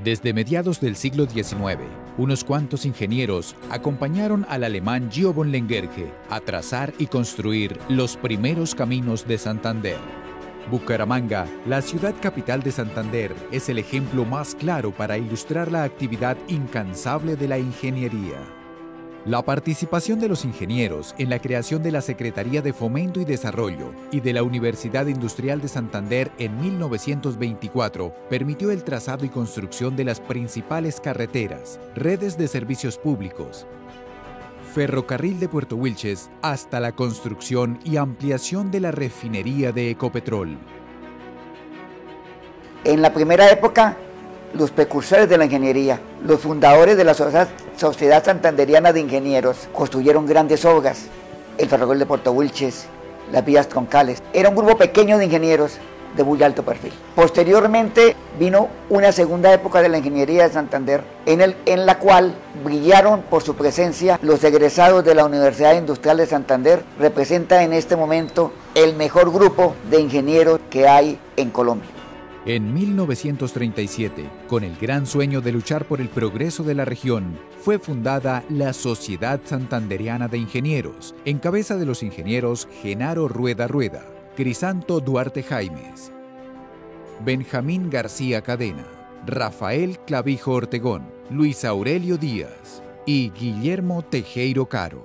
Desde mediados del siglo XIX, unos cuantos ingenieros acompañaron al alemán Gio von Lengerke a trazar y construir los primeros caminos de Santander. Bucaramanga, la ciudad capital de Santander, es el ejemplo más claro para ilustrar la actividad incansable de la ingeniería. La participación de los ingenieros en la creación de la Secretaría de Fomento y Desarrollo y de la Universidad Industrial de Santander en 1924 permitió el trazado y construcción de las principales carreteras, redes de servicios públicos, ferrocarril de Puerto Wilches, hasta la construcción y ampliación de la refinería de Ecopetrol. En la primera época, los precursores de la ingeniería, los fundadores de la Sociedad Santanderiana de Ingenieros, construyeron grandes obras, el ferrocarril de Puerto Wilches, las vías troncales. Era un grupo pequeño de ingenieros de muy alto perfil. Posteriormente vino una segunda época de la ingeniería de Santander, en la cual brillaron por su presencia los egresados de la Universidad Industrial de Santander. Representa en este momento el mejor grupo de ingenieros que hay en Colombia. En 1937, con el gran sueño de luchar por el progreso de la región, fue fundada la Sociedad Santanderiana de Ingenieros, en cabeza de los ingenieros Genaro Rueda Rueda, Crisanto Duarte Jaimes, Benjamín García Cadena, Rafael Clavijo Ortegón, Luis Aurelio Díaz y Guillermo Tejero Caro.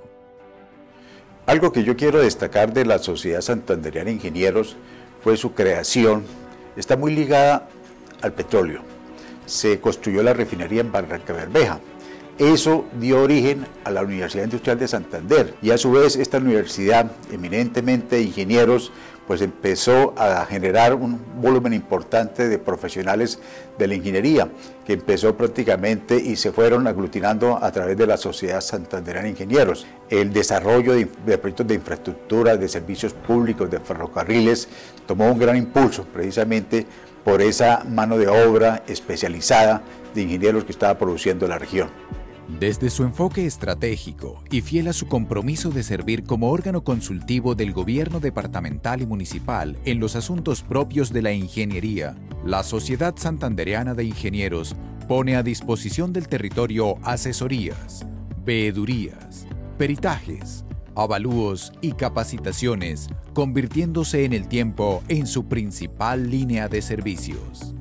Algo que yo quiero destacar de la Sociedad Santanderiana de Ingenieros fue su creación. Está muy ligada al petróleo. Se construyó la refinería en Barrancabermeja. Eso dio origen a la Universidad Industrial de Santander y a su vez esta universidad, eminentemente de ingenieros, pues empezó a generar un volumen importante de profesionales de la ingeniería, que empezó prácticamente y se fueron aglutinando a través de la Sociedad Santanderiana de Ingenieros. El desarrollo de proyectos de infraestructura, de servicios públicos, de ferrocarriles, tomó un gran impulso precisamente por esa mano de obra especializada de ingenieros que estaba produciendo la región. Desde su enfoque estratégico y fiel a su compromiso de servir como órgano consultivo del gobierno departamental y municipal en los asuntos propios de la ingeniería, la Sociedad Santanderiana de Ingenieros pone a disposición del territorio asesorías, veedurías, peritajes, avalúos y capacitaciones, convirtiéndose en el tiempo en su principal línea de servicios.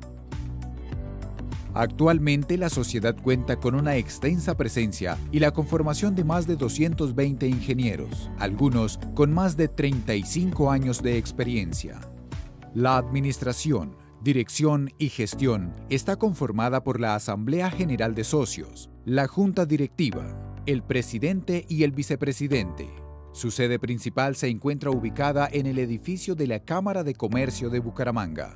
Actualmente la sociedad cuenta con una extensa presencia y la conformación de más de 220 ingenieros, algunos con más de 35 años de experiencia. La administración, dirección y gestión está conformada por la Asamblea General de Socios, la Junta Directiva, el presidente y el vicepresidente. Su sede principal se encuentra ubicada en el edificio de la Cámara de Comercio de Bucaramanga.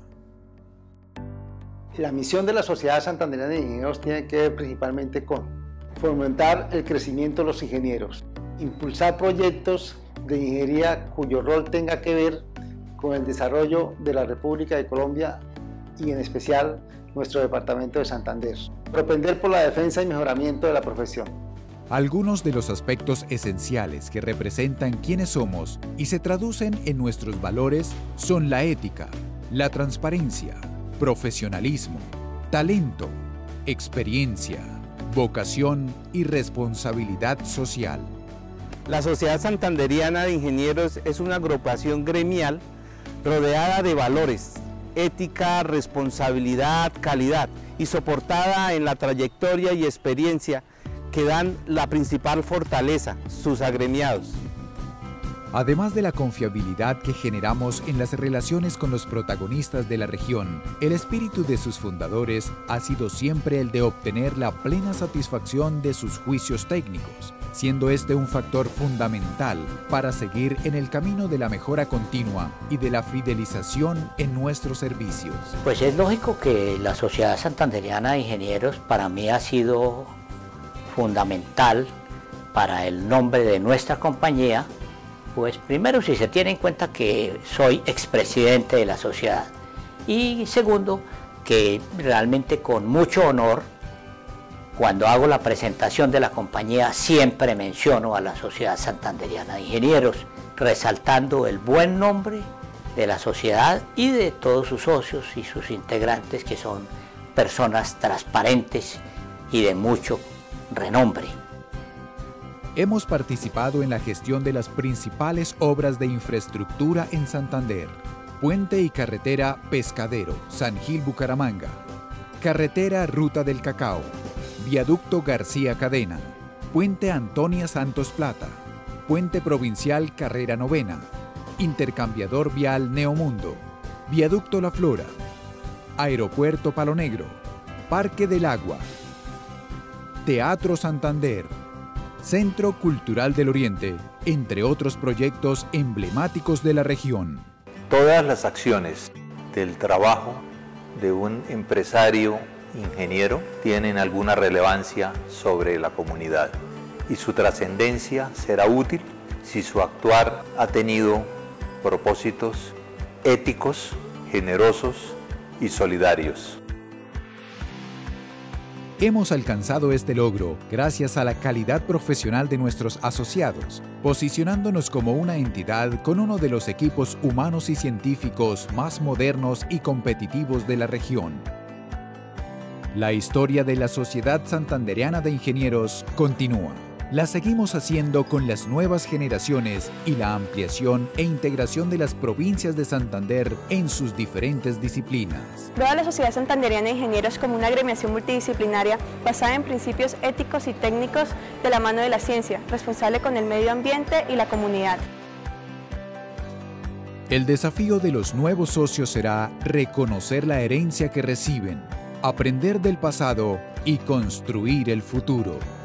La misión de la Sociedad Santanderiana de Ingenieros tiene que ver principalmente con fomentar el crecimiento de los ingenieros, impulsar proyectos de ingeniería cuyo rol tenga que ver con el desarrollo de la República de Colombia y en especial nuestro departamento de Santander, propender por la defensa y mejoramiento de la profesión. Algunos de los aspectos esenciales que representan quiénes somos y se traducen en nuestros valores son la ética, la transparencia, profesionalismo, talento, experiencia, vocación y responsabilidad social. La Sociedad Santanderiana de Ingenieros es una agrupación gremial rodeada de valores, ética, responsabilidad, calidad y soportada en la trayectoria y experiencia que dan la principal fortaleza, sus agremiados. Además de la confiabilidad que generamos en las relaciones con los protagonistas de la región, el espíritu de sus fundadores ha sido siempre el de obtener la plena satisfacción de sus juicios técnicos, siendo este un factor fundamental para seguir en el camino de la mejora continua y de la fidelización en nuestros servicios. Pues es lógico que la Sociedad Santanderiana de Ingenieros para mí ha sido fundamental para el nombre de nuestra compañía. Pues primero, si se tiene en cuenta que soy expresidente de la sociedad, y segundo, que realmente con mucho honor, cuando hago la presentación de la compañía, siempre menciono a la Sociedad Santanderiana de Ingenieros, resaltando el buen nombre de la sociedad y de todos sus socios y sus integrantes, que son personas transparentes y de mucho renombre. Hemos participado en la gestión de las principales obras de infraestructura en Santander: Puente y Carretera Pescadero, San Gil Bucaramanga, Carretera Ruta del Cacao, Viaducto García Cadena, Puente Antonia Santos Plata, Puente Provincial Carrera Novena, Intercambiador Vial Neomundo, Viaducto La Flora, Aeropuerto Palo Negro, Parque del Agua, Teatro Santander, Centro Cultural del Oriente, entre otros proyectos emblemáticos de la región. Todas las acciones del trabajo de un empresario ingeniero tienen alguna relevancia sobre la comunidad y su trascendencia será útil si su actuar ha tenido propósitos éticos, generosos y solidarios. Hemos alcanzado este logro gracias a la calidad profesional de nuestros asociados, posicionándonos como una entidad con uno de los equipos humanos y científicos más modernos y competitivos de la región. La historia de la Sociedad Santandereana de Ingenieros continúa. La seguimos haciendo con las nuevas generaciones y la ampliación e integración de las provincias de Santander en sus diferentes disciplinas. Veo a la Sociedad Santandereana de Ingenieros como una agremiación multidisciplinaria basada en principios éticos y técnicos de la mano de la ciencia, responsable con el medio ambiente y la comunidad. El desafío de los nuevos socios será reconocer la herencia que reciben, aprender del pasado y construir el futuro.